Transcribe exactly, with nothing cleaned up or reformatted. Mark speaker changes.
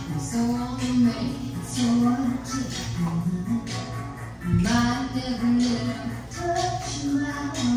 Speaker 1: So many, so much. My never need touch my